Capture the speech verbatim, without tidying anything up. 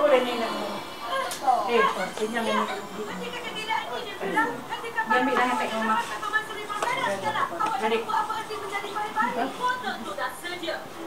boleh ni nak. Eh, tinggal ni. Dia ambil dah handbag mama. Adik.